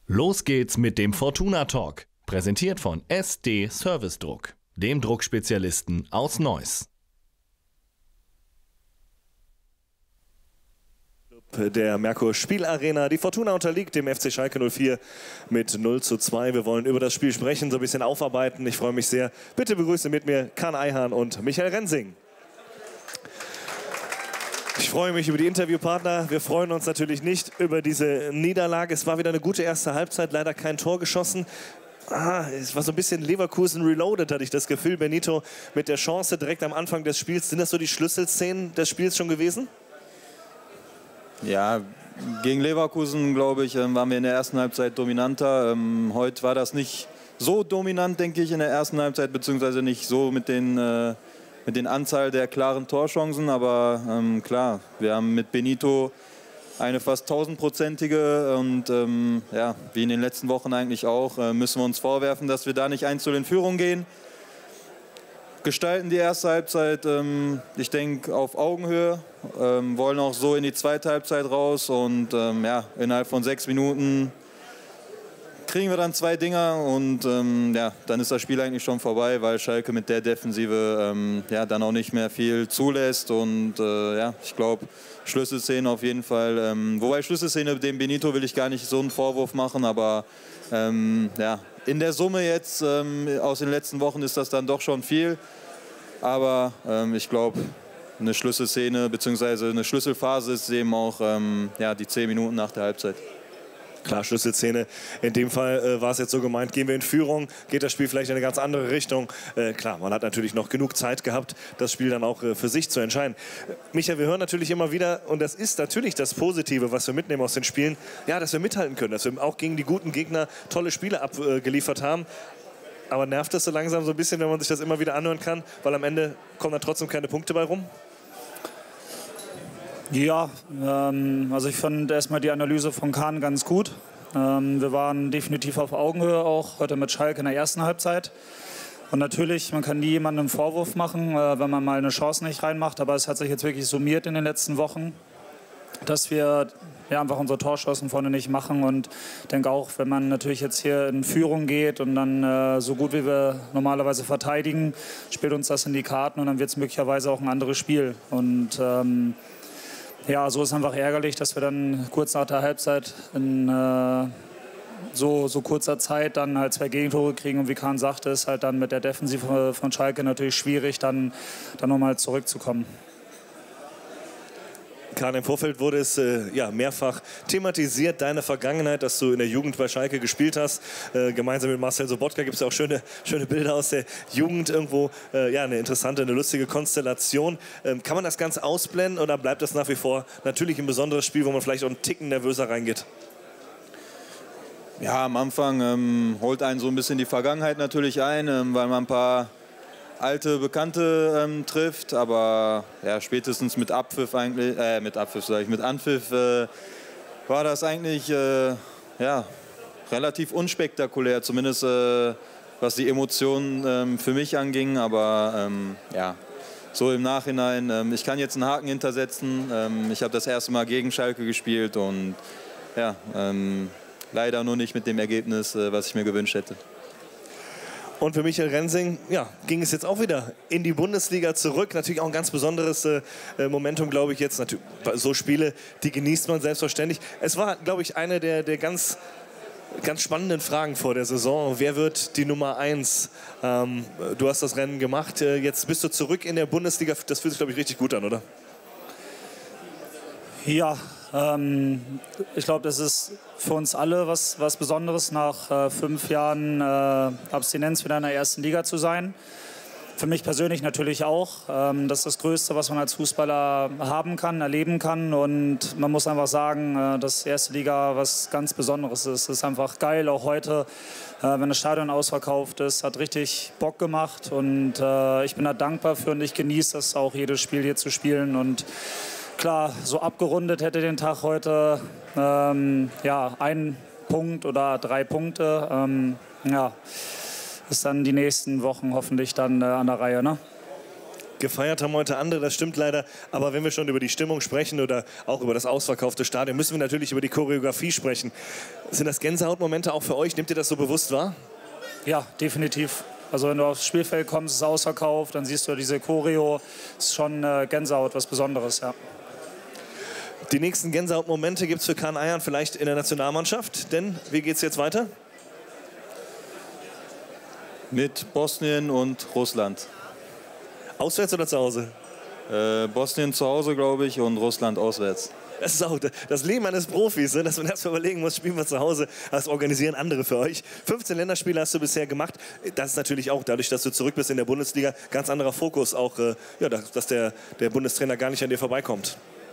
Los geht's mit dem Fortuna Talk, präsentiert von SD Service Druck, dem Druckspezialisten aus Neuss. Der Merkur Spielarena. Die Fortuna unterliegt dem FC Schalke 04 mit 0:2. Wir wollen über das Spiel sprechen, so ein bisschen aufarbeiten. Ich freue mich sehr. Bitte begrüße mit mir Kahn Eihan und Michael Rensing. Ich freue mich über die Interviewpartner. Wir freuen uns natürlich nicht über diese Niederlage. Es war wieder eine gute erste Halbzeit, leider kein Tor geschossen. Es war so ein bisschen Leverkusen reloaded, hatte ich das Gefühl. Benito mit der Chance direkt am Anfang des Spiels. Sind das so die Schlüsselszenen des Spiels schon gewesen? Ja, gegen Leverkusen, glaube ich, waren wir in der ersten Halbzeit dominanter. Heute war das nicht so dominant, denke ich, in der ersten Halbzeit, beziehungsweise nicht so mit den Anzahl der klaren Torchancen. Aber klar, wir haben mit Benito eine fast 1000-prozentige und ja, wie in den letzten Wochen eigentlich auch, müssen wir uns vorwerfen, dass wir da nicht 1:0 in Führung gehen. Gestalten die erste Halbzeit, ich denke, auf Augenhöhe, wollen auch so in die zweite Halbzeit raus und ja, innerhalb von 6 Minuten kriegen wir dann 2 Dinger und ja, dann ist das Spiel eigentlich schon vorbei, weil Schalke mit der Defensive ja, dann auch nicht mehr viel zulässt und ja, ich glaube, Schlüsselszene auf jeden Fall, wobei Schlüsselszene dem Benito will ich gar nicht so einen Vorwurf machen, aber ja, in der Summe jetzt aus den letzten Wochen ist das dann doch schon viel, aber ich glaube, eine Schlüsselszene bzw. eine Schlüsselphase ist eben auch ja, die 10 Minuten nach der Halbzeit. Klar, Schlüsselszene. In dem Fall war es jetzt so gemeint, gehen wir in Führung, geht das Spiel vielleicht in eine ganz andere Richtung. Klar, man hat natürlich noch genug Zeit gehabt, das Spiel dann auch für sich zu entscheiden. Michael, wir hören natürlich immer wieder, und das ist natürlich das Positive, was wir mitnehmen aus den Spielen, ja, dass wir mithalten können, dass wir auch gegen die guten Gegner tolle Spiele abgeliefert haben. Aber nervt das so langsam so ein bisschen, wenn man sich das immer wieder anhören kann, weil am Ende kommen dann trotzdem keine Punkte bei rum? Ja, also ich fand erstmal die Analyse von Kahn ganz gut. Wir waren definitiv auf Augenhöhe auch heute mit Schalke in der ersten Halbzeit. Und natürlich, man kann nie jemandem einen Vorwurf machen, wenn man mal eine Chance nicht reinmacht. Aber es hat sich jetzt wirklich summiert in den letzten Wochen, dass wir ja, einfach unsere Torchancen vorne nicht machen. Und ich denke auch, wenn man natürlich jetzt hier in Führung geht und dann so gut wie wir normalerweise verteidigen, spielt uns das in die Karten und dann wird es möglicherweise auch ein anderes Spiel. Und ja, so ist einfach ärgerlich, dass wir dann kurz nach der Halbzeit in so kurzer Zeit dann halt 2 Gegentore kriegen. Und wie Kahn sagte, ist halt dann mit der Defensive von Schalke natürlich schwierig, dann nochmal zurückzukommen. Kahn, im Vorfeld wurde es ja, mehrfach thematisiert, deine Vergangenheit, dass du in der Jugend bei Schalke gespielt hast. Gemeinsam mit Marcel Sobotka gibt es ja auch schöne Bilder aus der Jugend irgendwo. Ja, eine interessante, eine lustige Konstellation. Kann man das Ganze ausblenden oder bleibt das nach wie vor natürlich ein besonderes Spiel, wo man vielleicht auch einen Ticken nervöser reingeht? Ja, am Anfang holt einen so ein bisschen die Vergangenheit natürlich ein, weil man ein paar alte Bekannte trifft, aber ja, spätestens mit Abpfiff eigentlich, mit Anpfiff war das eigentlich ja, relativ unspektakulär, zumindest was die Emotionen für mich anging, aber ja, so im Nachhinein, ich kann jetzt einen Haken hintersetzen, ich habe das erste Mal gegen Schalke gespielt und ja, leider nur nicht mit dem Ergebnis, was ich mir gewünscht hätte. Und für Michael Rensing, ja, ging es jetzt auch wieder in die Bundesliga zurück. Natürlich auch ein ganz besonderes Momentum, glaube ich, jetzt. Natürlich, so Spiele, die genießt man selbstverständlich. Es war, glaube ich, eine der ganz spannenden Fragen vor der Saison. Wer wird die Nummer 1? Du hast das Rennen gemacht. Jetzt bist du zurück in der Bundesliga. Das fühlt sich, glaube ich, richtig gut an, oder? Ja, ich glaube, das ist für uns alle was Besonderes, nach 5 Jahren Abstinenz wieder in der ersten Liga zu sein. Für mich persönlich natürlich auch. Das ist das Größte, was man als Fußballer haben kann, erleben kann. Und man muss einfach sagen, dass erste Liga was ganz Besonderes ist. Es ist einfach geil, auch heute, wenn das Stadion ausverkauft ist. Hat richtig Bock gemacht. Und ich bin da dankbar für und ich genieße das auch, jedes Spiel hier zu spielen. Und klar, so abgerundet hätte den Tag heute ja, 1 Punkt oder 3 Punkte. Ja, ist dann die nächsten Wochen hoffentlich dann an der Reihe, ne? Gefeiert haben heute andere, das stimmt leider. Aber wenn wir schon über die Stimmung sprechen oder auch über das ausverkaufte Stadion, müssen wir natürlich über die Choreografie sprechen. Sind das Gänsehautmomente auch für euch? Nehmt ihr das so bewusst wahr? Ja, definitiv. Also wenn du aufs Spielfeld kommst, ist es ausverkauft, dann siehst du diese Choreo. Das ist schon Gänsehaut, was Besonderes, ja. Die nächsten Gänsehautmomente gibt es für Kaan Ayhan vielleicht in der Nationalmannschaft. Denn wie geht es jetzt weiter? Mit Bosnien und Russland. Auswärts oder zu Hause? Bosnien zu Hause, glaube ich, und Russland auswärts. Das ist auch das Leben eines Profis, dass man erst mal überlegen muss, spielen wir zu Hause, das organisieren andere für euch. 15 Länderspiele hast du bisher gemacht. Das ist natürlich auch, dadurch, dass du zurück bist in der Bundesliga, ganz anderer Fokus. Auch, dass der Bundestrainer gar nicht an dir vorbeikommt.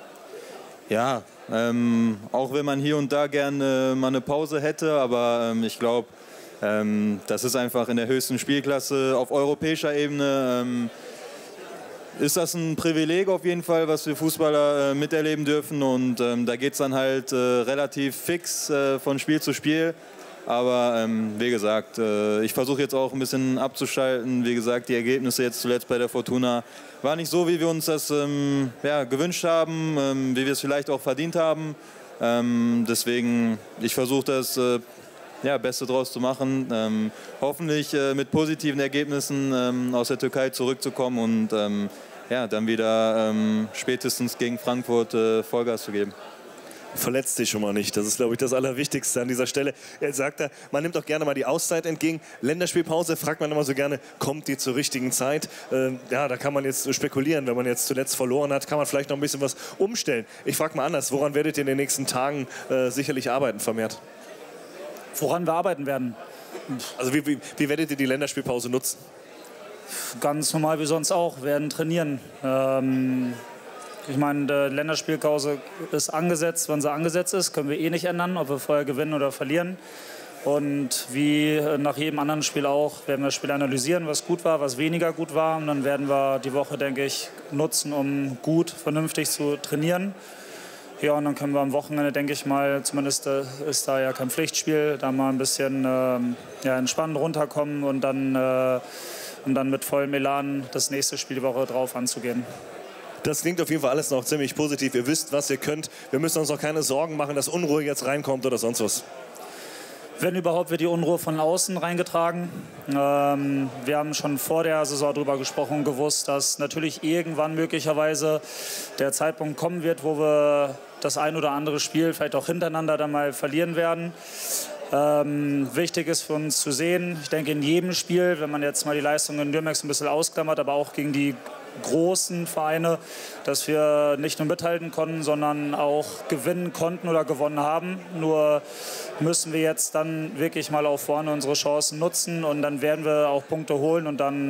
Ja, auch wenn man hier und da gerne mal eine Pause hätte, aber ich glaube, das ist einfach in der höchsten Spielklasse auf europäischer Ebene. Ist das ein Privileg auf jeden Fall, was wir Fußballer miterleben dürfen, und da geht es dann halt relativ fix von Spiel zu Spiel. Aber wie gesagt, ich versuche jetzt auch ein bisschen abzuschalten. Wie gesagt, die Ergebnisse jetzt zuletzt bei der Fortuna waren nicht so, wie wir uns das gewünscht haben, wie wir es vielleicht auch verdient haben. Deswegen, ich versuche das Beste draus zu machen. Hoffentlich mit positiven Ergebnissen aus der Türkei zurückzukommen und dann wieder spätestens gegen Frankfurt Vollgas zu geben. Verletzt dich schon mal nicht. Das ist, glaube ich, das Allerwichtigste an dieser Stelle. Er sagt, man nimmt auch gerne mal die Auszeit entgegen. Länderspielpause, fragt man immer so gerne, kommt die zur richtigen Zeit? Da kann man jetzt spekulieren. Wenn man jetzt zuletzt verloren hat, kann man vielleicht noch ein bisschen was umstellen. Ich frage mal anders, woran werdet ihr in den nächsten Tagen sicherlich arbeiten vermehrt? Woran wir arbeiten werden? Also wie werdet ihr die Länderspielpause nutzen? Ganz normal wie sonst auch, wir werden trainieren. Ich meine, die Länderspielpause ist angesetzt. Wann sie angesetzt ist, können wir eh nicht ändern, ob wir vorher gewinnen oder verlieren. Und wie nach jedem anderen Spiel auch, werden wir das Spiel analysieren, was gut war, was weniger gut war. Und dann werden wir die Woche, denke ich, nutzen, um gut, vernünftig zu trainieren. Ja, und dann können wir am Wochenende, denke ich mal, zumindest ist da ja kein Pflichtspiel, da mal ein bisschen entspannt runterkommen und dann mit vollem Elan das nächste Spiel die Woche drauf anzugehen. Das klingt auf jeden Fall alles noch ziemlich positiv. Ihr wisst, was ihr könnt. Wir müssen uns noch keine Sorgen machen, dass Unruhe jetzt reinkommt oder sonst was. Wenn überhaupt, wird die Unruhe von außen reingetragen. Wir haben schon vor der Saison darüber gesprochen und gewusst, dass natürlich irgendwann möglicherweise der Zeitpunkt kommen wird, wo wir das ein oder andere Spiel vielleicht auch hintereinander dann mal verlieren werden. Wichtig ist für uns zu sehen, ich denke in jedem Spiel, wenn man jetzt mal die Leistungen in Nürnberg so ein bisschen ausklammert, aber auch gegen die großen Vereine, dass wir nicht nur mithalten konnten, sondern auch gewinnen konnten oder gewonnen haben. Nur müssen wir jetzt dann wirklich mal auch vorne unsere Chancen nutzen und dann werden wir auch Punkte holen und dann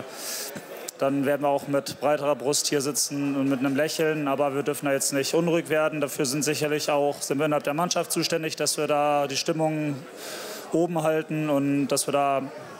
werden wir auch mit breiterer Brust hier sitzen und mit einem Lächeln. Aber wir dürfen da jetzt nicht unruhig werden. Dafür sind wir innerhalb der Mannschaft zuständig, dass wir da die Stimmung oben halten und dass wir da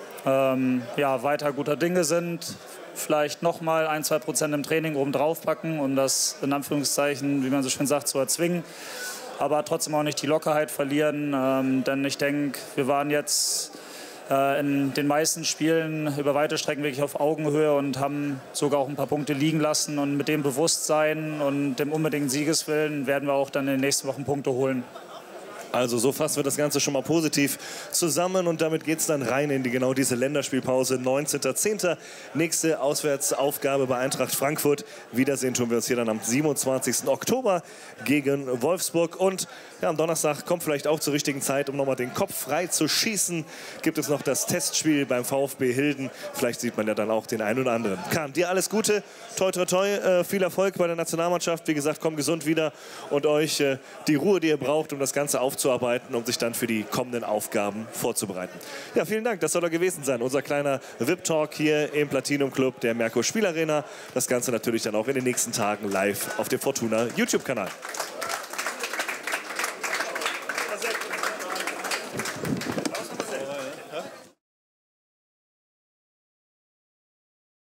weiter guter Dinge sind. Vielleicht nochmal 1-2% im Training oben drauf packen, um das in Anführungszeichen, wie man so schön sagt, zu erzwingen. Aber trotzdem auch nicht die Lockerheit verlieren, denn ich denke, wir waren jetzt in den meisten Spielen über weite Strecken wirklich auf Augenhöhe und haben sogar auch ein paar Punkte liegen lassen. Und mit dem Bewusstsein und dem unbedingten Siegeswillen werden wir auch dann in den nächsten Wochen Punkte holen. Also so fassen wir das Ganze schon mal positiv zusammen und damit geht es dann rein in diese Länderspielpause. 19.10. Nächste Auswärtsaufgabe bei Eintracht Frankfurt. Wiedersehen tun wir uns hier dann am 27. Oktober gegen Wolfsburg. Und am Donnerstag kommt vielleicht auch zur richtigen Zeit, um nochmal den Kopf frei zu schießen. Gibt es noch das Testspiel beim VfB Hilden. Vielleicht sieht man ja dann auch den einen oder anderen. Kaan, dir alles Gute. Toi, toi, toi. Viel Erfolg bei der Nationalmannschaft. Wie gesagt, komm gesund wieder und euch die Ruhe, die ihr braucht, um das Ganze aufzuarbeiten, um sich dann für die kommenden Aufgaben vorzubereiten. Ja, vielen Dank. Das soll er gewesen sein. Unser kleiner VIP-Talk hier im Platinum Club der Merkur Spielarena. Das Ganze natürlich dann auch in den nächsten Tagen live auf dem Fortuna YouTube-Kanal.